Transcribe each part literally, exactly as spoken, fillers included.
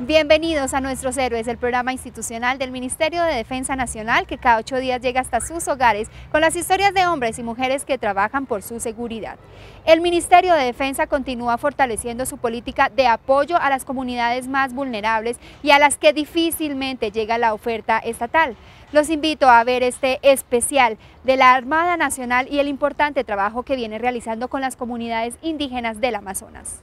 Bienvenidos a Nuestros Héroes, el programa institucional del Ministerio de Defensa Nacional que cada ocho días llega hasta sus hogares con las historias de hombres y mujeres que trabajan por su seguridad. El Ministerio de Defensa continúa fortaleciendo su política de apoyo a las comunidades más vulnerables y a las que difícilmente llega la oferta estatal. Los invito a ver este especial de la Armada Nacional y el importante trabajo que viene realizando con las comunidades indígenas del Amazonas.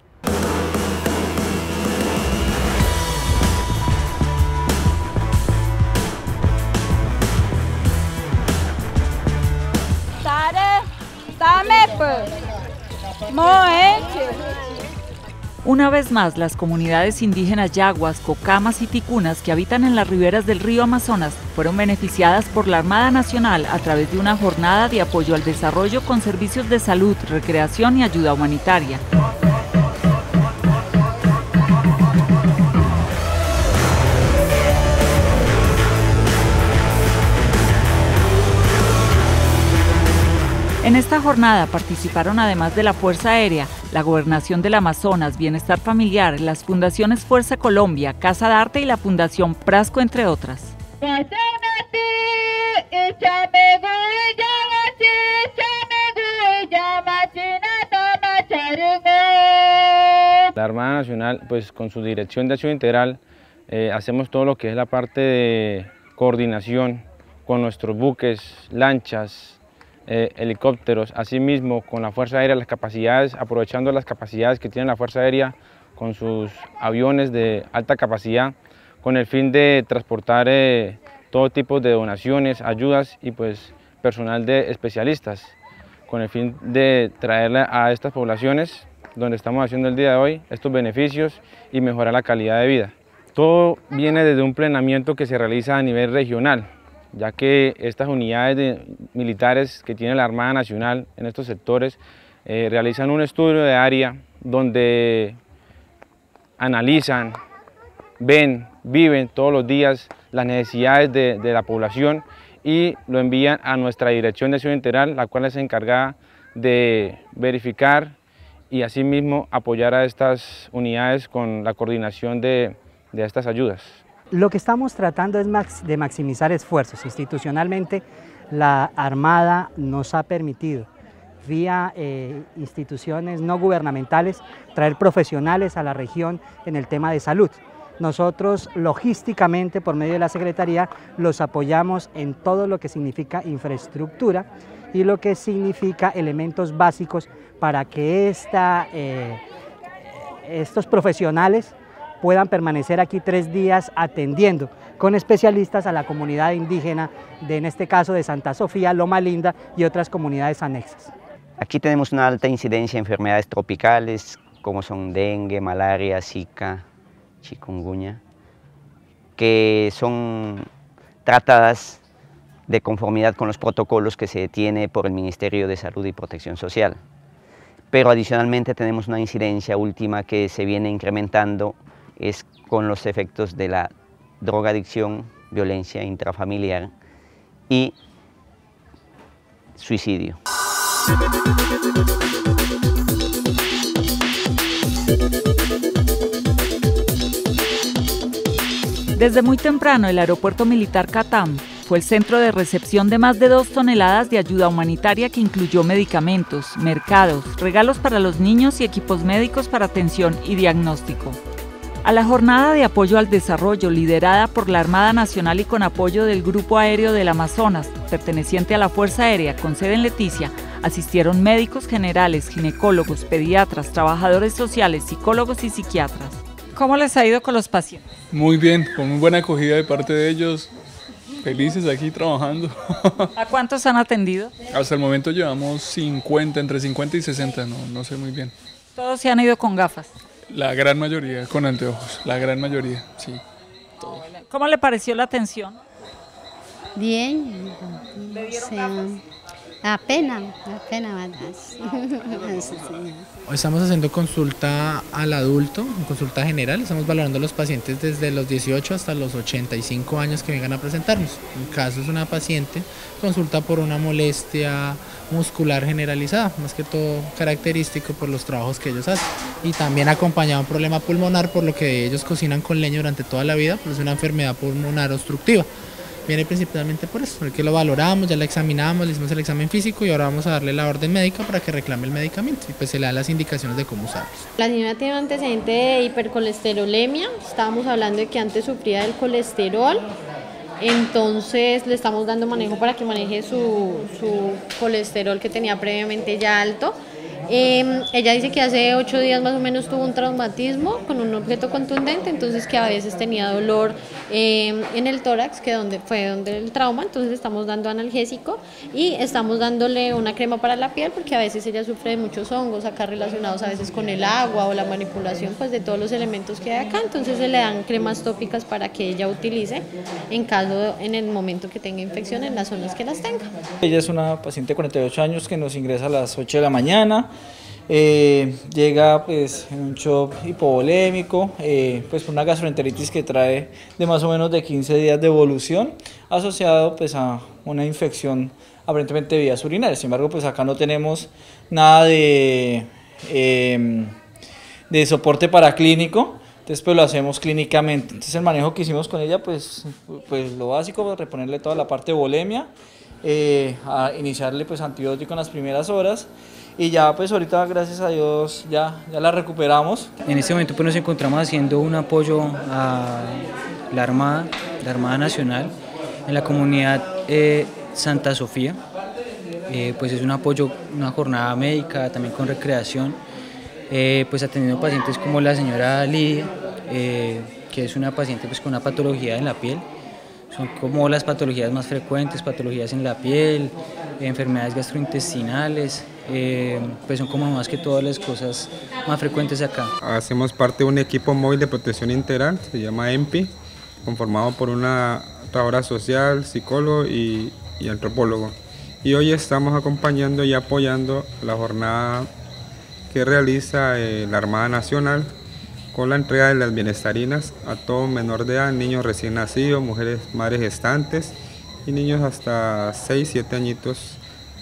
Una vez más, las comunidades indígenas yaguas, cocamas y ticunas que habitan en las riberas del río Amazonas fueron beneficiadas por la Armada Nacional a través de una jornada de apoyo al desarrollo con servicios de salud, recreación y ayuda humanitaria. En esta jornada participaron, además de la Fuerza Aérea, la Gobernación del Amazonas, Bienestar Familiar, las Fundaciones Fuerza Colombia, Casa de Arte y la Fundación Prasco, entre otras. La Armada Nacional, pues con su Dirección de Acción Integral, eh, hacemos todo lo que es la parte de coordinación con nuestros buques, lanchas, Eh, helicópteros, asimismo con la Fuerza Aérea, las capacidades, aprovechando las capacidades que tiene la Fuerza Aérea con sus aviones de alta capacidad, con el fin de transportar eh, todo tipo de donaciones, ayudas y pues personal de especialistas, con el fin de traerle a estas poblaciones donde estamos haciendo el día de hoy estos beneficios y mejorar la calidad de vida. Todo viene desde un planeamiento que se realiza a nivel regional, ya que estas unidades de militares que tiene la Armada Nacional en estos sectores eh, realizan un estudio de área donde analizan, ven, viven todos los días las necesidades de, de la población y lo envían a nuestra Dirección de Acción Integral, la cual es encargada de verificar y asimismo apoyar a estas unidades con la coordinación de, de estas ayudas. Lo que estamos tratando es de maximizar esfuerzos. Institucionalmente, la Armada nos ha permitido, vía eh, instituciones no gubernamentales, traer profesionales a la región en el tema de salud. Nosotros, logísticamente, por medio de la Secretaría, los apoyamos en todo lo que significa infraestructura y lo que significa elementos básicos para que esta, eh, estos profesionales puedan permanecer aquí tres días atendiendo con especialistas a la comunidad indígena, de, en este caso de Santa Sofía, Loma Linda y otras comunidades anexas. Aquí tenemos una alta incidencia de enfermedades tropicales como son dengue, malaria, zika, chikungunya, que son tratadas de conformidad con los protocolos que se tiene por el Ministerio de Salud y Protección Social. Pero adicionalmente tenemos una incidencia última que se viene incrementando, es con los efectos de la drogadicción, violencia intrafamiliar y suicidio. Desde muy temprano, el aeropuerto militar Catam fue el centro de recepción de más de dos toneladas de ayuda humanitaria que incluyó medicamentos, mercados, regalos para los niños y equipos médicos para atención y diagnóstico. A la jornada de apoyo al desarrollo liderada por la Armada Nacional y con apoyo del Grupo Aéreo del Amazonas, perteneciente a la Fuerza Aérea con sede en Leticia, asistieron médicos generales, ginecólogos, pediatras, trabajadores sociales, psicólogos y psiquiatras. ¿Cómo les ha ido con los pacientes? Muy bien, con muy buena acogida de parte de ellos, felices aquí trabajando. ¿A cuántos han atendido? Hasta el momento llevamos cincuenta, entre cincuenta y sesenta, no, no sé muy bien. ¿Todos se han ido con gafas? La gran mayoría con anteojos, la gran mayoría, sí. Todos. ¿Cómo le pareció la atención? Bien. ¿Le dieron Sí. gafas? Apenas, apenas más. Hoy estamos haciendo consulta al adulto, consulta general, estamos valorando a los pacientes desde los dieciocho hasta los ochenta y cinco años que vengan a presentarnos. En caso es una paciente, consulta por una molestia muscular generalizada, más que todo característico por los trabajos que ellos hacen. Y también acompañado un problema pulmonar, por lo que ellos cocinan con leña durante toda la vida, pues es una enfermedad pulmonar obstructiva. Viene principalmente por eso, porque lo valoramos, ya la examinamos, le hicimos el examen físico y ahora vamos a darle la orden médica para que reclame el medicamento y pues se le dan las indicaciones de cómo usarlo. La señora tiene un antecedente de hipercolesterolemia, estábamos hablando de que antes sufría del colesterol, entonces le estamos dando manejo para que maneje su, su colesterol que tenía previamente ya alto. Eh, ella dice que hace ocho días más o menos tuvo un traumatismo con un objeto contundente, entonces que a veces tenía dolor eh, en el tórax, que donde fue donde el trauma, entonces estamos dando analgésico y estamos dándole una crema para la piel porque a veces ella sufre de muchos hongos acá relacionados a veces con el agua o la manipulación pues de todos los elementos que hay acá, entonces se le dan cremas tópicas para que ella utilice en caso en el momento que tenga infección en las zonas que las tenga. Ella es una paciente de cuarenta y ocho años que nos ingresa a las ocho de la mañana. Eh, llega pues en un shock hipovolémico, eh, pues por una gastroenteritis que trae de más o menos de quince días de evolución, asociado pues a una infección aparentemente de vías urinarias. Sin embargo, pues acá no tenemos nada de, eh, de soporte paraclínico, entonces pues lo hacemos clínicamente. Entonces el manejo que hicimos con ella, pues, pues lo básico, pues, reponerle toda la parte de volemia, eh, a iniciarle pues antibiótico en las primeras horas. Y ya pues ahorita gracias a Dios ya, ya la recuperamos. En este momento pues nos encontramos haciendo un apoyo a la Armada, la Armada Nacional, en la comunidad eh, Santa Sofía. Eh, pues es un apoyo, una jornada médica, también con recreación, eh, pues atendiendo pacientes como la señora Lidia, eh, que es una paciente pues con una patología en la piel. Son como las patologías más frecuentes, patologías en la piel, enfermedades gastrointestinales, eh, pues son como más que todas las cosas más frecuentes acá. Hacemos parte de un equipo móvil de protección integral, se llama E M P I, conformado por una trabajadora social, psicólogo y, y antropólogo. Y hoy estamos acompañando y apoyando la jornada que realiza eh, la Armada Nacional, con la entrega de las bienestarinas a todo menor de edad, niños recién nacidos, mujeres, madres gestantes y niños hasta seis, siete añitos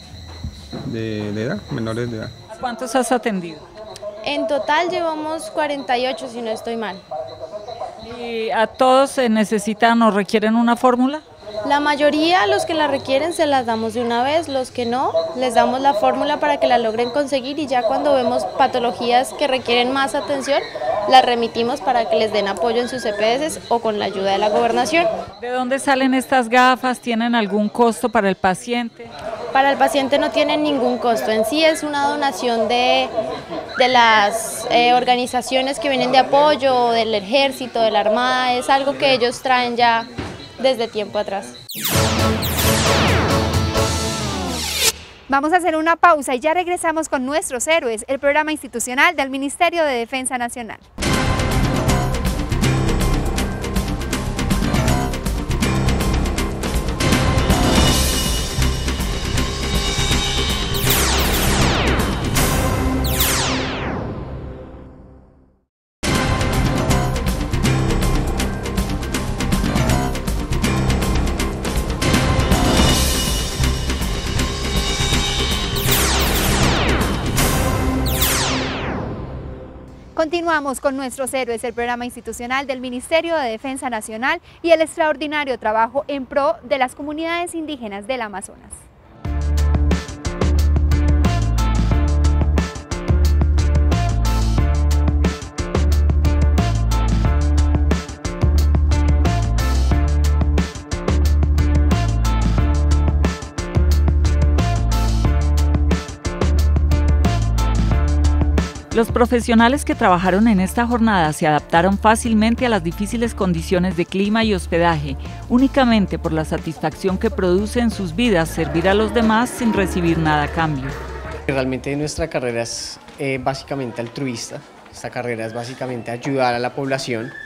de, de edad, menores de edad. ¿Cuántos has atendido? En total llevamos cuarenta y ocho si no estoy mal. ¿Y a todos se necesitan o requieren una fórmula? La mayoría, los que la requieren, se las damos de una vez, los que no, les damos la fórmula para que la logren conseguir y ya cuando vemos patologías que requieren más atención, las remitimos para que les den apoyo en sus E P S o con la ayuda de la gobernación. ¿De dónde salen estas gafas? ¿Tienen algún costo para el paciente? Para el paciente no tienen ningún costo, en sí es una donación de, de las eh, organizaciones que vienen de apoyo, del ejército, de la armada, es algo que ellos traen ya desde tiempo atrás. Vamos a hacer una pausa y ya regresamos con Nuestros Héroes, el programa institucional del Ministerio de Defensa Nacional. Continuamos con Nuestros Héroes, el programa institucional del Ministerio de Defensa Nacional y el extraordinario trabajo en pro de las comunidades indígenas del Amazonas. Los profesionales que trabajaron en esta jornada se adaptaron fácilmente a las difíciles condiciones de clima y hospedaje, únicamente por la satisfacción que produce en sus vidas servir a los demás sin recibir nada a cambio. Realmente nuestra carrera es eh, básicamente altruista, esta carrera es básicamente ayudar a la población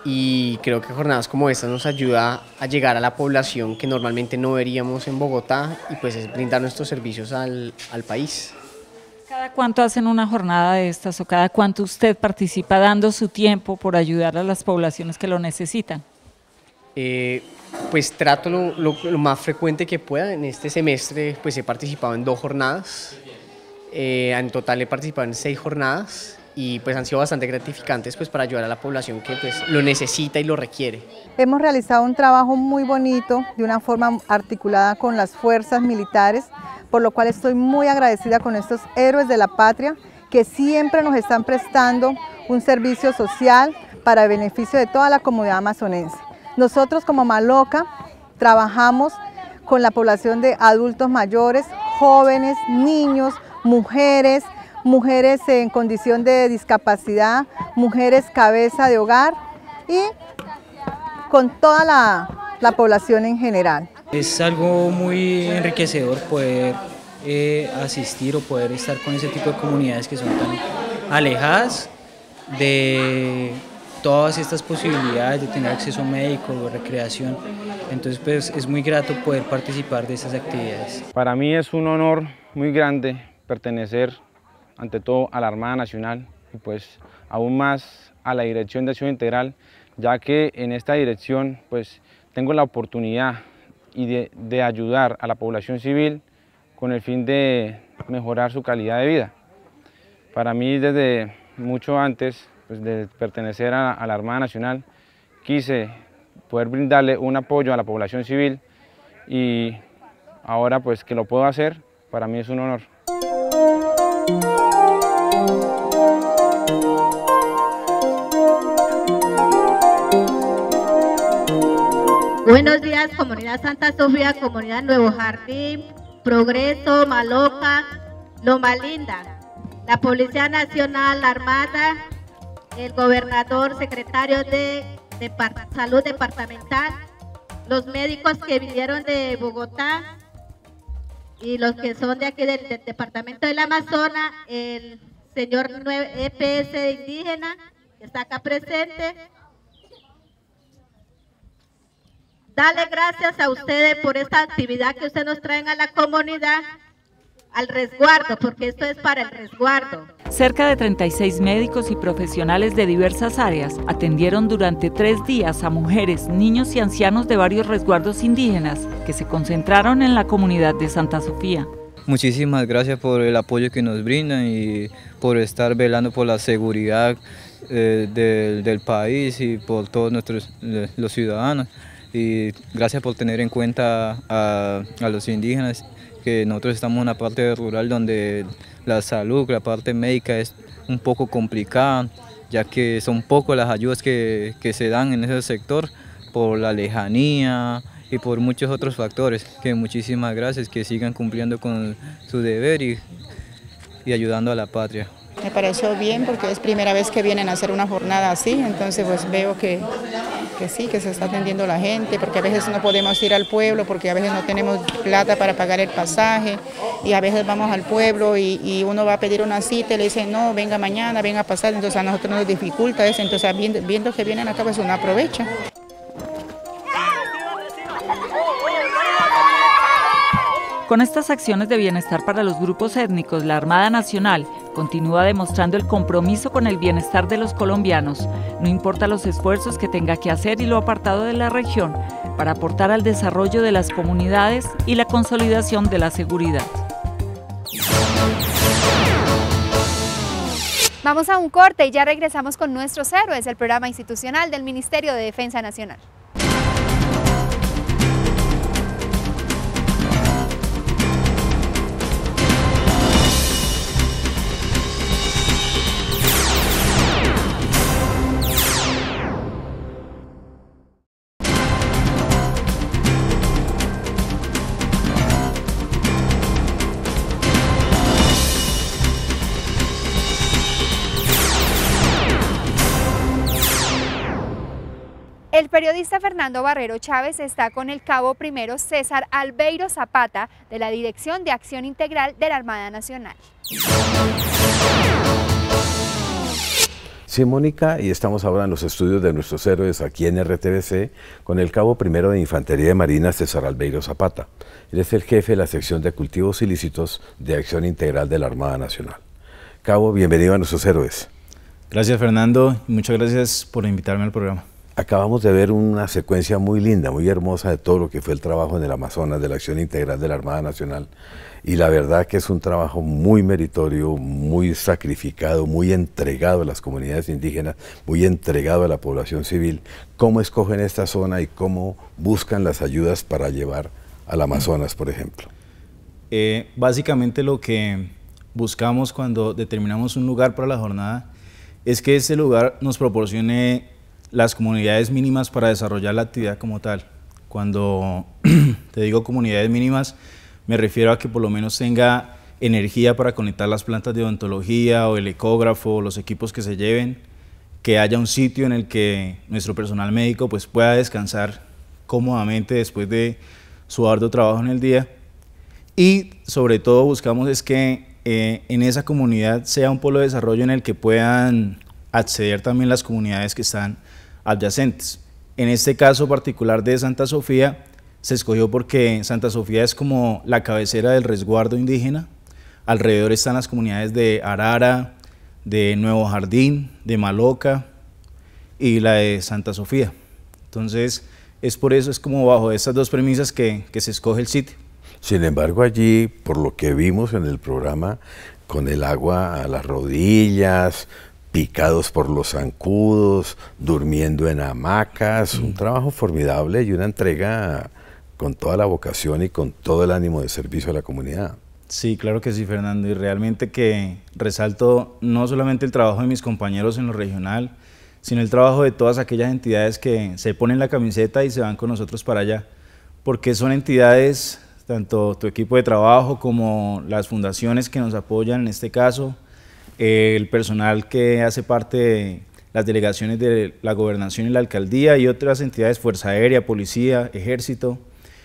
y creo que jornadas como esta nos ayuda a llegar a la población que normalmente no veríamos en Bogotá y pues es brindar nuestros servicios al, al país. ¿Cada cuánto hacen una jornada de estas o cada cuánto usted participa dando su tiempo por ayudar a las poblaciones que lo necesitan? Eh, pues trato lo, lo, lo más frecuente que pueda. En este semestre pues he participado en dos jornadas, eh, en total he participado en seis jornadas y pues han sido bastante gratificantes pues para ayudar a la población que pues lo necesita y lo requiere. Hemos realizado un trabajo muy bonito de una forma articulada con las fuerzas militares, por lo cual estoy muy agradecida con estos héroes de la patria que siempre nos están prestando un servicio social para el beneficio de toda la comunidad amazonense. Nosotros como Maloca trabajamos con la población de adultos mayores, jóvenes, niños, mujeres, mujeres en condición de discapacidad, mujeres cabeza de hogar y con toda la, la población en general. Es algo muy enriquecedor poder eh, asistir o poder estar con ese tipo de comunidades que son tan alejadas de todas estas posibilidades de tener acceso médico o recreación. Entonces pues es muy grato poder participar de esas actividades. Para mí es un honor muy grande pertenecer ante todo a la Armada Nacional y pues aún más a la Dirección de Acción Integral, ya que en esta dirección pues tengo la oportunidad y de, de ayudar a la población civil con el fin de mejorar su calidad de vida. Para mí desde mucho antes pues, de pertenecer a, a la Armada Nacional quise poder brindarle un apoyo a la población civil y ahora pues que lo puedo hacer, para mí es un honor. Buenos días, comunidad Santa Sofía, comunidad Nuevo Jardín, Progreso, Maloca, Loma Linda, la Policía Nacional, la Armada, el gobernador, secretario de, de Salud Departamental, los médicos que vinieron de Bogotá y los que son de aquí del, del Departamento del Amazonas, el señor E P S indígena que está acá presente. Dale gracias a ustedes por esta actividad que ustedes nos traen a la comunidad, al resguardo, porque esto es para el resguardo. Cerca de treinta y seis médicos y profesionales de diversas áreas atendieron durante tres días a mujeres, niños y ancianos de varios resguardos indígenas que se concentraron en la comunidad de Santa Sofía. Muchísimas gracias por el apoyo que nos brindan y por estar velando por la seguridad eh, del, del país y por todos nuestros los ciudadanos. Y gracias por tener en cuenta a, a los indígenas, que nosotros estamos en una parte rural donde la salud, la parte médica es un poco complicada, ya que son pocas las ayudas que, que se dan en ese sector por la lejanía y por muchos otros factores. Que muchísimas gracias, que sigan cumpliendo con su deber y, y ayudando a la patria. Me pareció bien porque es primera vez que vienen a hacer una jornada así, entonces pues veo que, que sí, que se está atendiendo la gente, porque a veces no podemos ir al pueblo, porque a veces no tenemos plata para pagar el pasaje, y a veces vamos al pueblo y, y uno va a pedir una cita y le dicen no, venga mañana, venga a pasar, entonces a nosotros nos dificulta eso, entonces viendo, viendo que vienen acá pues uno aprovecha. Con estas acciones de bienestar para los grupos étnicos, la Armada Nacional continúa demostrando el compromiso con el bienestar de los colombianos, no importa los esfuerzos que tenga que hacer y lo apartado de la región, para aportar al desarrollo de las comunidades y la consolidación de la seguridad. Vamos a un corte y ya regresamos con Nuestros Héroes, el programa institucional del Ministerio de Defensa Nacional. El periodista Fernando Barrero Chávez está con el cabo primero César Albeiro Zapata de la Dirección de Acción Integral de la Armada Nacional. Sí, Mónica, y estamos ahora en los estudios de nuestros héroes aquí en R T V C con el cabo primero de Infantería de Marina, César Albeiro Zapata. Él es el jefe de la sección de cultivos ilícitos de Acción Integral de la Armada Nacional. Cabo, bienvenido a nuestros héroes. Gracias, Fernando, y muchas gracias por invitarme al programa. Acabamos de ver una secuencia muy linda, muy hermosa de todo lo que fue el trabajo en el Amazonas de la Acción Integral de la Armada Nacional. Y la verdad que es un trabajo muy meritorio, muy sacrificado, muy entregado a las comunidades indígenas, muy entregado a la población civil. ¿Cómo escogen esta zona y cómo buscan las ayudas para llevar al Amazonas, por ejemplo? Eh, básicamente lo que buscamos cuando determinamos un lugar para la jornada es que este lugar nos proporcione las comunidades mínimas para desarrollar la actividad como tal. Cuando te digo comunidades mínimas, me refiero a que por lo menos tenga energía para conectar las plantas de odontología o el ecógrafo o los equipos que se lleven, que haya un sitio en el que nuestro personal médico pues, pueda descansar cómodamente después de su arduo trabajo en el día. Y sobre todo buscamos es que eh, en esa comunidad sea un polo de desarrollo en el que puedan acceder también las comunidades que están adyacentes. En este caso particular de Santa Sofía, se escogió porque Santa Sofía es como la cabecera del resguardo indígena. Alrededor están las comunidades de Arara, de Nuevo Jardín, de Maloca y la de Santa Sofía. Entonces, es por eso, es como bajo estas dos premisas que, que se escoge el sitio. Sin embargo, allí, por lo que vimos en el programa, con el agua a las rodillas, picados por los zancudos, durmiendo en hamacas, un trabajo formidable y una entrega con toda la vocación y con todo el ánimo de servicio a la comunidad. Sí, claro que sí, Fernando, y realmente que resalto no solamente el trabajo de mis compañeros en lo regional, sino el trabajo de todas aquellas entidades que se ponen la camiseta y se van con nosotros para allá, porque son entidades, tanto tu equipo de trabajo como las fundaciones que nos apoyan en este caso, el personal que hace parte de las delegaciones de la gobernación y la alcaldía y otras entidades, Fuerza Aérea, Policía, Ejército,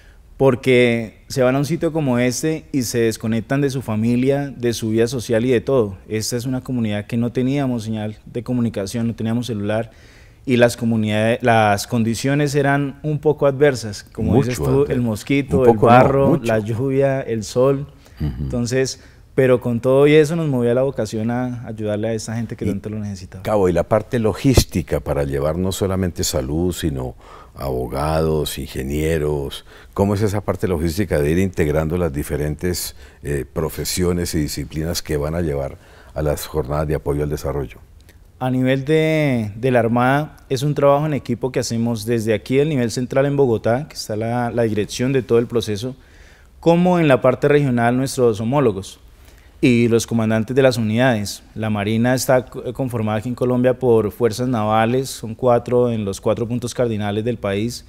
porque se van a un sitio como este y se desconectan de su familia, de su vida social y de todo. Esta es una comunidad que no teníamos señal de comunicación, no teníamos celular y las comunidades, las condiciones eran un poco adversas, como mucho dices tú, adverso. El mosquito, el barro, no, la lluvia, el sol, uh-huh. Entonces, pero con todo y eso nos movía la vocación a ayudarle a esa gente que y, tanto lo necesitaba. Cabo, y la parte logística para llevar no solamente salud, sino abogados, ingenieros, ¿cómo es esa parte logística de ir integrando las diferentes eh, profesiones y disciplinas que van a llevar a las jornadas de apoyo al desarrollo? A nivel de, de la Armada es un trabajo en equipo que hacemos desde aquí, el nivel central en Bogotá, que está la, la dirección de todo el proceso, como en la parte regional nuestros homólogos y los comandantes de las unidades. La Marina está conformada aquí en Colombia por fuerzas navales, son cuatro en los cuatro puntos cardinales del país,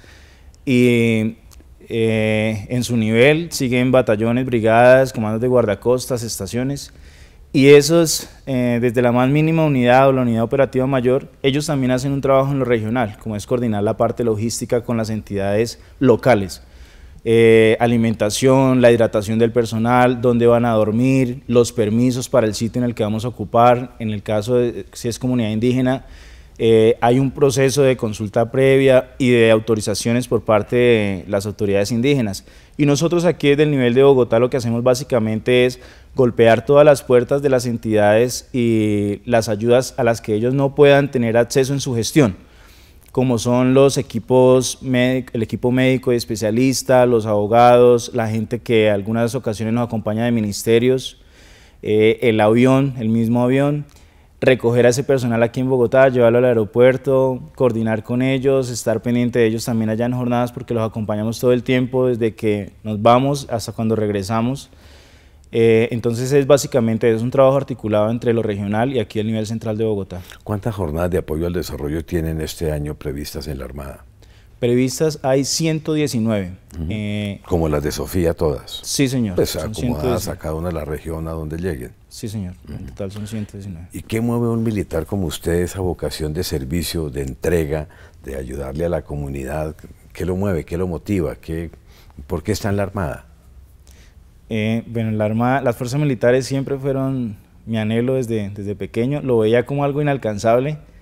y eh, en su nivel siguen batallones, brigadas, comandos de guardacostas, estaciones, y esos, eh, desde la más mínima unidad o la unidad operativa mayor, ellos también hacen un trabajo en lo regional, como es coordinar la parte logística con las entidades locales. Eh, alimentación, la hidratación del personal, dónde van a dormir, los permisos para el sitio en el que vamos a ocupar. En el caso de si es comunidad indígena, eh, hay un proceso de consulta previa y de autorizaciones por parte de las autoridades indígenas. Y nosotros aquí desde el nivel de Bogotá lo que hacemos básicamente es golpear todas las puertas de las entidades y las ayudas a las que ellos no puedan tener acceso en su gestión, como son los equipos, el equipo médico y especialista, los abogados, la gente que algunas ocasiones nos acompaña de ministerios, eh, el avión, el mismo avión, recoger a ese personal aquí en Bogotá, llevarlo al aeropuerto, coordinar con ellos, estar pendiente de ellos también allá en jornadas porque los acompañamos todo el tiempo, desde que nos vamos hasta cuando regresamos. Eh, entonces es básicamente es un trabajo articulado entre lo regional y aquí el nivel central de Bogotá. ¿Cuántas jornadas de apoyo al desarrollo tienen este año previstas en la Armada? Previstas hay ciento diecinueve. Uh-huh. eh, ¿Como las de Sofía todas? Sí, señor. Pues acomodadas a cada una de la región a donde lleguen. Sí, señor. Uh-huh. En total son ciento diecinueve. ¿Y qué mueve a un militar como usted esa vocación de servicio, de entrega, de ayudarle a la comunidad? ¿Qué lo mueve? ¿Qué lo motiva? ¿Qué, ¿Por qué está en la Armada? Eh, bueno, la Armada, las fuerzas militares siempre fueron mi anhelo desde, desde pequeño, lo veía como algo inalcanzable,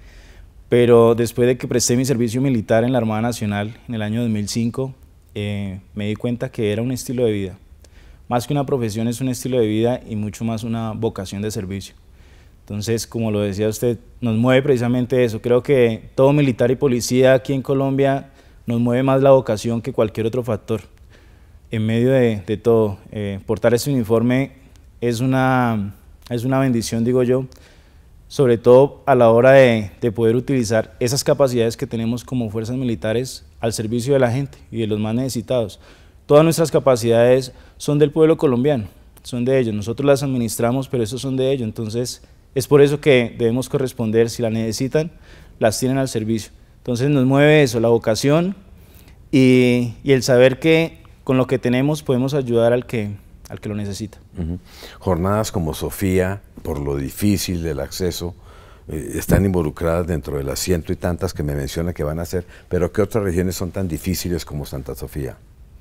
pero después de que presté mi servicio militar en la Armada Nacional en el año dos mil cinco, eh, me di cuenta que era un estilo de vida. Más que una profesión, es un estilo de vida y mucho más una vocación de servicio. Entonces, como lo decía usted, nos mueve precisamente eso. Creo que todo militar y policía aquí en Colombia nos mueve más la vocación que cualquier otro factor. En medio de, de todo, eh, portar este uniforme es una, es una bendición, digo yo, sobre todo a la hora de, de poder utilizar esas capacidades que tenemos como fuerzas militares al servicio de la gente y de los más necesitados. Todas nuestras capacidades son del pueblo colombiano, son de ellos. Nosotros las administramos, pero esos son de ellos. Entonces, es por eso que debemos corresponder. Si las necesitan, las tienen al servicio. Entonces, nos mueve eso, la vocación y, y el saber que con lo que tenemos podemos ayudar al que, al que lo necesita. Uh-huh. Jornadas como Sofía, por lo difícil del acceso, eh, están involucradas dentro de las ciento y tantas que me menciona que van a hacer, pero ¿qué otras regiones son tan difíciles como Santa Sofía?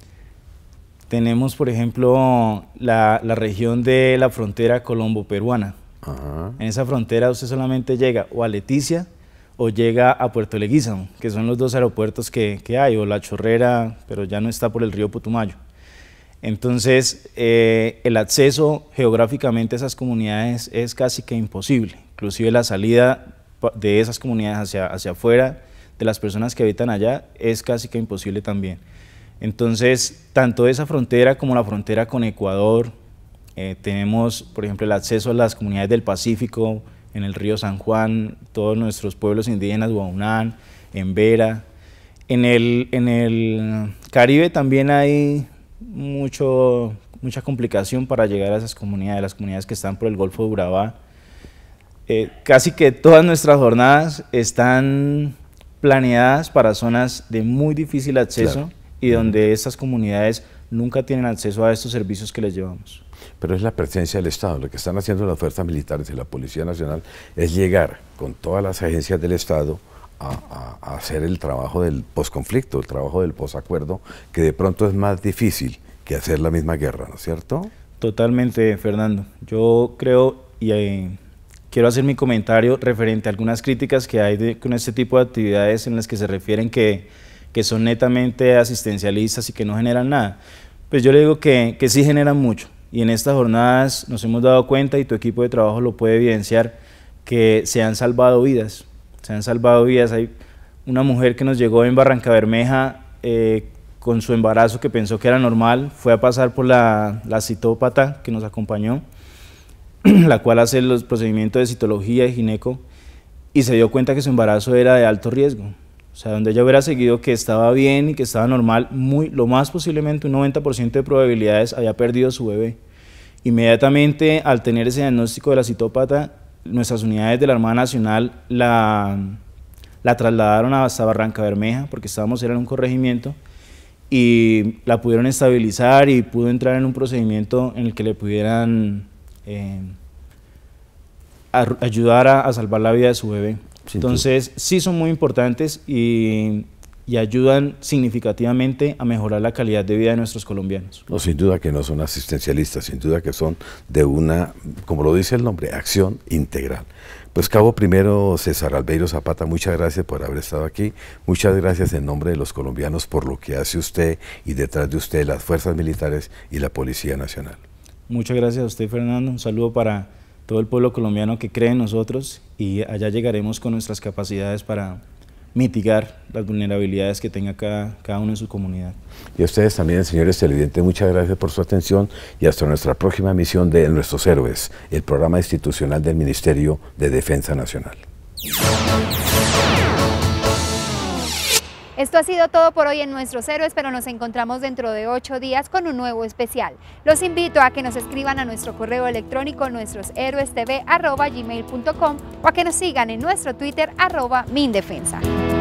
Tenemos, por ejemplo, la, la región de la frontera colombo-peruana. Ajá. En esa frontera usted solamente llega o a Leticia o llega a Puerto Leguízamo, que son los dos aeropuertos que, que hay, o La Chorrera, pero ya no está por el río Putumayo. Entonces, eh, el acceso geográficamente a esas comunidades es casi que imposible, inclusive la salida de esas comunidades hacia, hacia afuera, de las personas que habitan allá, es casi que imposible también. Entonces, tanto esa frontera como la frontera con Ecuador, eh, tenemos, por ejemplo, el acceso a las comunidades del Pacífico, en el río San Juan, todos nuestros pueblos indígenas, Guaunán, en Vera. En el, en el Caribe también hay mucho, mucha complicación para llegar a esas comunidades, las comunidades que están por el Golfo de Urabá. Eh, casi que todas nuestras jornadas están planeadas para zonas de muy difícil acceso, claro, y donde estas comunidades nunca tienen acceso a estos servicios que les llevamos. Pero es la presencia del Estado. Lo que están haciendo las fuerzas militares y la Policía Nacional es llegar con todas las agencias del Estado a, a, a hacer el trabajo del posconflicto, el trabajo del posacuerdo, que de pronto es más difícil que hacer la misma guerra, ¿no es cierto? Totalmente, Fernando. Yo creo, y eh, quiero hacer mi comentario referente a algunas críticas que hay de, con este tipo de actividades en las que se refieren que, que son netamente asistencialistas y que no generan nada. Pues yo le digo que, que sí generan mucho. Y en estas jornadas nos hemos dado cuenta, y tu equipo de trabajo lo puede evidenciar, que se han salvado vidas, se han salvado vidas. Hay una mujer que nos llegó en Barrancabermeja eh, con su embarazo, que pensó que era normal, fue a pasar por la, la citópata que nos acompañó, la cual hace los procedimientos de citología y gineco, y se dio cuenta que su embarazo era de alto riesgo. O sea, donde ella hubiera seguido que estaba bien y que estaba normal, muy, lo más posiblemente un noventa por ciento de probabilidades había perdido su bebé. Inmediatamente, al tener ese diagnóstico de la citópata, nuestras unidades de la Armada Nacional la, la trasladaron hasta Barrancabermeja, porque estábamos era en un corregimiento, y la pudieron estabilizar y pudo entrar en un procedimiento en el que le pudieran eh, a, ayudar a, a salvar la vida de su bebé. Entonces, sí son muy importantes y, y ayudan significativamente a mejorar la calidad de vida de nuestros colombianos. No, sin duda que no son asistencialistas, sin duda que son de una, como lo dice el nombre, acción integral. Pues Cabo Primero César Albeiro Zapata, muchas gracias por haber estado aquí, muchas gracias en nombre de los colombianos por lo que hace usted y detrás de usted las fuerzas militares y la Policía Nacional. Muchas gracias a usted, Fernando, un saludo para todo el pueblo colombiano que cree en nosotros, y allá llegaremos con nuestras capacidades para mitigar las vulnerabilidades que tenga cada, cada uno en su comunidad. Y a ustedes también, señores televidentes, muchas gracias por su atención y hasta nuestra próxima emisión de Nuestros Héroes, el programa institucional del Ministerio de Defensa Nacional. Esto ha sido todo por hoy en Nuestros Héroes, pero nos encontramos dentro de ocho días con un nuevo especial. Los invito a que nos escriban a nuestro correo electrónico nuestroshéroestv arroba gmail punto com o a que nos sigan en nuestro Twitter arroba Mindefensa.